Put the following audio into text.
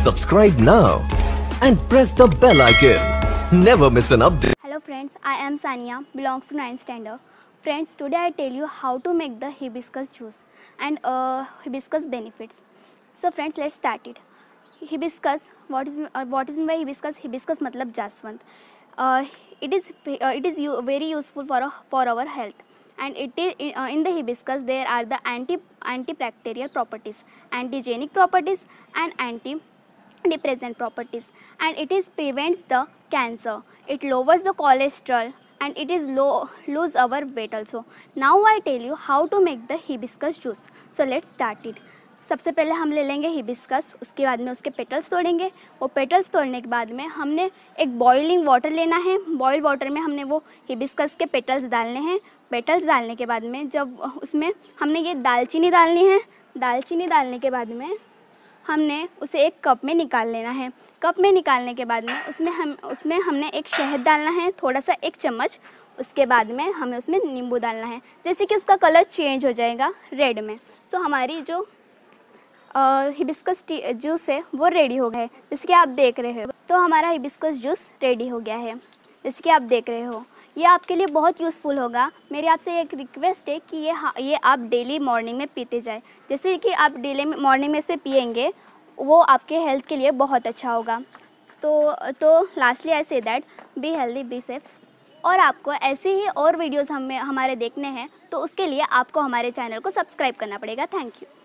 Subscribe now and press the bell icon. Never miss an update. Hello friends, I am Sania, belongs to 9th standard. Friends, today I tell you how to make the hibiscus juice and hibiscus benefits. So friends, let's start it. Hibiscus, what is meant by hibiscus? Hibiscus मतलब जासवंत. It is very useful for our health. And it is in the hibiscus there are the antibacterial properties, antigenic properties, and antidepressant properties, and it is prevents the cancer. It lowers the cholesterol, and it is lose our weight also. Now I tell you how to make the hibiscus juice. So let's start it. सबसे पहले हम ले लेंगे hibiscus, उसके बाद में उसके petals तोड़ेंगे. वो पेटल्स तोड़ने के बाद में हमने एक बॉइलिंग वाटर लेना है. बॉइल वाटर में हमने वो हिबिस्कस के पेटल्स डालने हैं. पेटल्स डालने के बाद में जब उसमें हमने ये दालचीनी डालनी है. दालचीनी डालने के बाद में हमने उसे एक कप में निकाल लेना है. कप में निकालने के बाद में उसमें हमने एक शहद डालना है, थोड़ा सा 1 चम्मच. उसके बाद में हमें उसमें नींबू डालना है, जैसे कि उसका कलर चेंज हो जाएगा रेड में. सो हमारी जो हिबिस्कस जूस है वो रेडी हो गया है, जैसे कि आप देख रहे हो. तो हमारा हिबिस्कस जूस रेडी हो गया है, जैसे कि आप देख रहे हो. ये आपके लिए बहुत यूज़फुल होगा. मेरी आपसे एक रिक्वेस्ट है कि ये आप डेली मॉर्निंग में पीते जाए. जैसे कि आप डेली मॉर्निंग में से पिएंगे वो आपके हेल्थ के लिए बहुत अच्छा होगा. तो lastly I say that be healthy be safe. और आपको ऐसे ही और वीडियोज़ हमारे देखने हैं तो उसके लिए आपको हमारे चैनल को सब्सक्राइब करना पड़ेगा. Thank you.